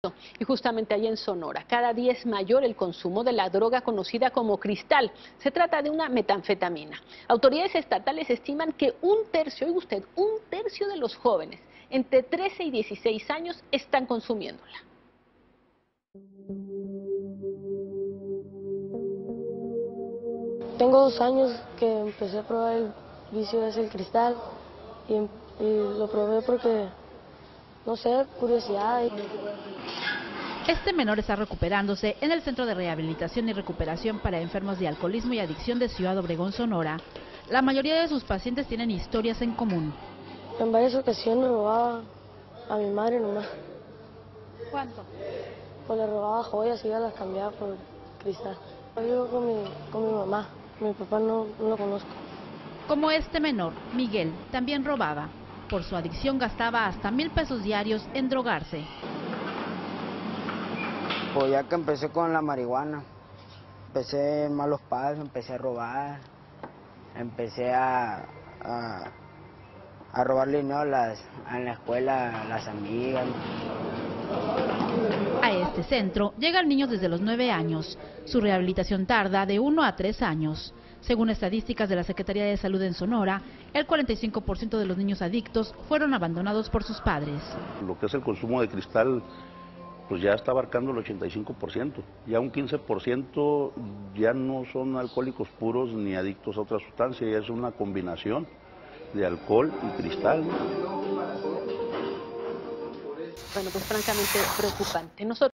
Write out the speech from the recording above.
marzo. Y justamente allá en Sonora, cada día es mayor el consumo de la droga conocida como cristal. Se trata de una metanfetamina. Autoridades estatales estiman que un tercio de los jóvenes entre 13 y 16 años están consumiéndola. Tengo 2 años que empecé a probar el vicio ese, el cristal, y lo probé porque, no sé, curiosidad. Este menor está recuperándose en el Centro de Rehabilitación y Recuperación para Enfermos de Alcoholismo y Adicción de Ciudad Obregón, Sonora. La mayoría de sus pacientes tienen historias en común. En varias ocasiones robaba a mi madre nomás. ¿Cuánto? Pues le robaba joyas y ya las cambiaba por cristal. Yo vivo con mi mamá, mi papá no lo conozco. Como este menor, Miguel, también robaba. Por su adicción gastaba hasta 1,000 pesos diarios en drogarse. Pues ya que empecé con la marihuana, empecé en malos pasos, empecé a robar, empecé a robarle dinero en la escuela a las amigas. A este centro llegan niños desde los 9 años. Su rehabilitación tarda de 1 a 3 años. Según estadísticas de la Secretaría de Salud en Sonora, el 45% de los niños adictos fueron abandonados por sus padres. Lo que es el consumo de cristal, pues ya está abarcando el 85%. Ya un 15% ya no son alcohólicos puros ni adictos a otra sustancia, ya es una combinación de alcohol y cristal. Bueno, pues francamente preocupante.